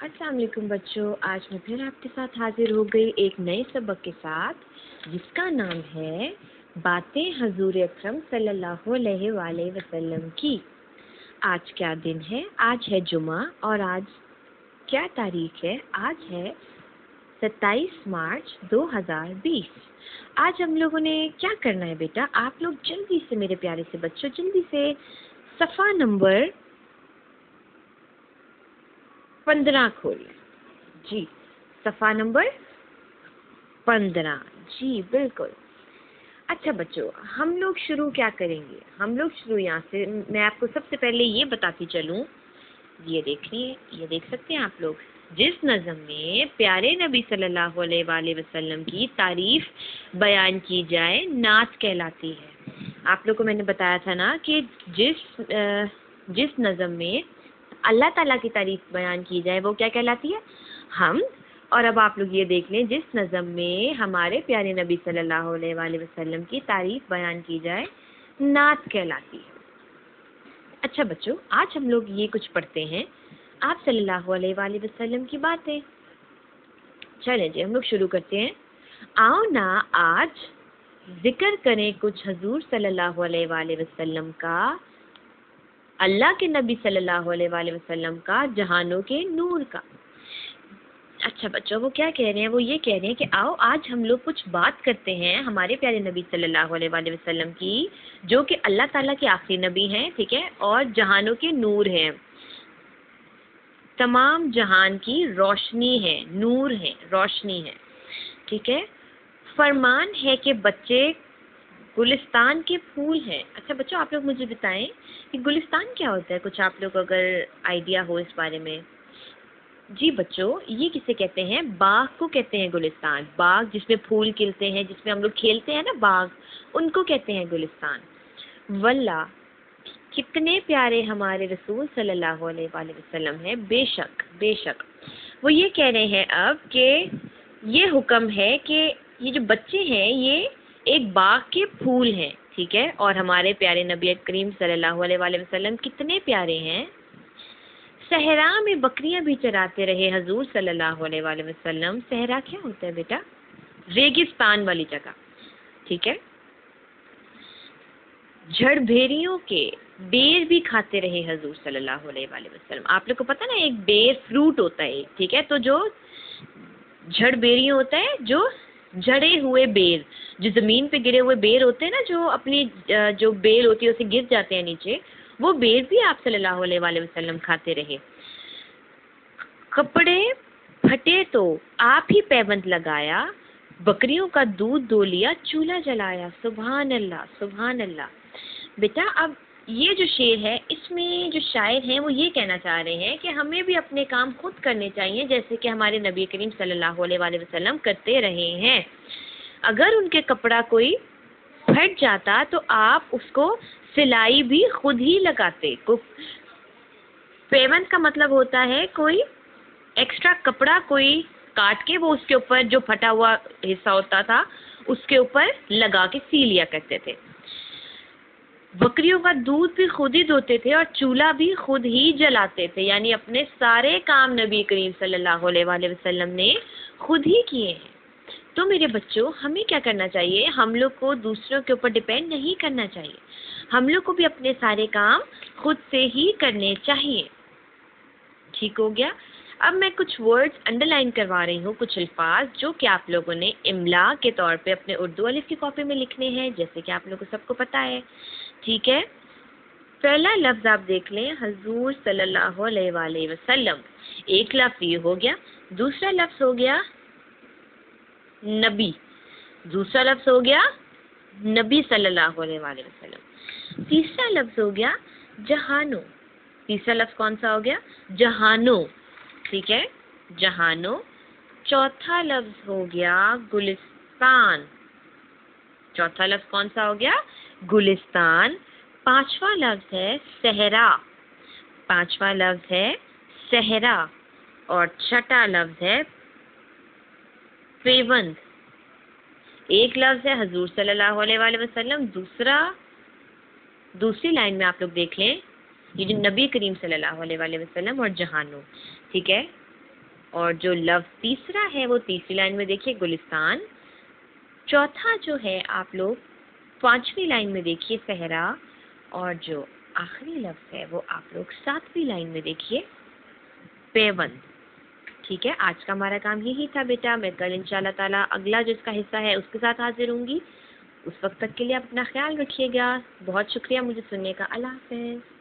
अस्सलाम वालेकुम बच्चों, आज मैं फिर आपके साथ हाजिर हो गई एक नए सबक के साथ जिसका नाम है बातें हजूर अकरम सल्लल्लाहु अलैहि वसल्लम की। आज क्या दिन है? आज है जुमा और आज क्या तारीख है? आज है 27 मार्च 2020। आज हम लोगों ने क्या करना है बेटा? आप लोग जल्दी से मेरे प्यारे से बच्चों जल्दी से सफ़ा नंबर 15 खोलिए। जी, सफ़ा नंबर 15। जी बिल्कुल। अच्छा बच्चों, हम लोग शुरू क्या करेंगे? हम लोग शुरू यहाँ से, मैं आपको सबसे पहले ये बताती चलूँ। ये देखिए, ये देख सकते हैं आप लोग, जिस नज़म में प्यारे नबी सल्लल्लाहु अलैहि वसल्लम की तारीफ बयान की जाए नात कहलाती है। आप लोग को मैंने बताया था ना कि जिस नज़म में अल्लाह ताला की तारीफ बयान की जाए वो क्या कहलाती है? हम। और अब आप लोग ये देख लें, जिस नज़म में हमारे प्यारे नबी सल्लल्लाहु अलैहि वसल्लम की तारीफ बयान की जाए नात कहलाती है। अच्छा बच्चों, आज हम लोग ये कुछ पढ़ते हैं, आप सल्लल्लाहु अलैहि वसल्लम की बातें। चलें जी, हम लोग शुरू करते हैं। आओ ना आज जिक्र करें कुछ हजूर सल्लल्लाहु अलैहि वसल्लम का, अल्लाह के नबी सल्लल्लाहु अलैहि वसल्लम का, जहानों के नूर का। अच्छा बच्चों, वो क्या कह रहे हैं? वो ये कह रहे हैं कि आओ आज हम लोग कुछ बात करते हैं हमारे प्यारे नबी सल्लल्लाहु अलैहि वसल्लम की, जो कि अल्लाह ताला के आखिरी नबी हैं, ठीक है, और जहानों के नूर हैं, तमाम जहान की रोशनी है, नूर है, रोशनी है, ठीक है। फरमान है कि बच्चे गुलिस्तान के फूल हैं। अच्छा बच्चों, आप लोग मुझे बताएं कि गुलिस्तान क्या होता है? कुछ आप लोग अगर आइडिया हो इस बारे में। जी बच्चों, ये किसे कहते हैं? बाग को कहते हैं गुलिस्तान। बाग जिसमें फूल खिलते हैं, जिसमें हम लोग खेलते हैं ना, बाग, उनको कहते हैं गुलिस्तान। वल्लाह कितने प्यारे हमारे रसूल सल्लल्लाहु अलैहि वसल्लम हैं। बेशक बेशक। वो ये कह रहे हैं अब कि ये हुक्म है कि ये जो बच्चे हैं ये एक बाग के फूल हैं, ठीक है, और हमारे प्यारे नबी करीम सल्लल्लाहु अलैहि वसल्लम कितने प्यारे हैं। सहरा में बकरियां भी चराते रहे हजूर सल्लल्लाहु अलैहि वसल्लम। सहरा क्या होता है बेटा? रेगिस्तान वाली जगह, ठीक है। झड़भेरियों के बेर भी खाते रहे हजूर सल्लल्लाहु अलैहि वसल्लम। आप लोग को पता ना, एक बेर फ्रूट होता है, ठीक है, तो जो झड़बेरियों होता है, जो झड़े हुए बेर, जो जमीन पे गिरे हुए बेर होते हैं ना, जो अपनी जो बेल होती है उसे गिर जाते हैं नीचे, वो बेर भी आप सल्लल्लाहु अलैहि वसल्लम खाते रहे। कपड़े फटे तो आप ही पैबंद लगाया, बकरियों का दूध दो लिया, चूल्हा जलाया। सुभान अल्लाह, सुभान अल्लाह। बेटा अब ये जो शेर है, इसमें जो शायर हैं वो ये कहना चाह रहे हैं कि हमें भी अपने काम खुद करने चाहिए, जैसे कि हमारे नबी करीम सल्लल्लाहु अलैहि वसल्लम करते रहे हैं। अगर उनके कपड़ा कोई फट जाता तो आप उसको सिलाई भी खुद ही लगाते। पेमेंट का मतलब होता है कोई एक्स्ट्रा कपड़ा कोई काट के वो उसके ऊपर जो फटा हुआ हिस्सा होता था उसके ऊपर लगा के सी लिया करते थे। बकरियों का दूध भी खुद ही धोते थे और चूल्हा भी खुद ही जलाते थे, यानी अपने सारे काम नबी करीम सल्लल्लाहु अलैहि वसल्लम ने खुद ही किए हैं। तो मेरे बच्चों, हमें क्या करना चाहिए? हम लोग को दूसरों के ऊपर डिपेंड नहीं करना चाहिए, हम लोग को भी अपने सारे काम खुद से ही करने चाहिए। ठीक हो गया। अब मैं कुछ वर्ड्स अंडरलाइन करवा रही हूँ, कुछ अल्फाज जो कि आप लोगों ने इमला के तौर पे अपने उर्दू अलिफ की कॉपी में लिखने हैं, जैसे कि आप लोगों को सबको पता है, ठीक है। पहला लफ्ज आप देख लें, हजूर सल्लल्लाहु अलैहि वसल्लम। एक लफ्ज ये हो गया, दूसरा लफ्ज हो गया नबी, दूसरा लफ्ज हो गया नबी सल्लल्लाहु अलैहि वसल्लम। तीसरा लफ्ज हो गया जहानो। तीसरा लफ्ज कौन सा हो गया? जहानो, ठीक है, जहानो। चौथा लफ्ज हो गया गुलिस्तान। चौथा लफ्ज कौन सा हो गया? गुलिस्तान। पांचवा लफ्ज है सहरा। पांचवा लफ्ज है सहरा। और छठा लफ्ज है पेवंद। एक लफ्ज है हजूर सल्लल्लाहु अलैहि वसल्लम, दूसरी लाइन में आप लोग देख लें, ये जो नबी करीम सल्लल्लाहु अलैहि वसल्लम और जहानो, ठीक है। اور جو لفظ تیسرا ہے وہ تیسری لائن میں دیکھیے گلستان. چوتھا جو ہے آپ لوگ 5ویں لائن میں دیکھیے صحرا. اور جو آخری لفظ ہے وہ آپ لوگ 7ویں لائن میں دیکھیے پیوند. ٹھیک ہے، آج کا ہمارا کام یہی تھا بیٹا. میں کل انشاءاللہ تعالیٰ اگلا جو اس کا حصہ ہے اس کے ساتھ حاضر ہوں گی. اس وقت تک کے لیے اپنا خیال رکھیے گا. بہت شکریہ مجھے سننے کا. اللہ حافظ.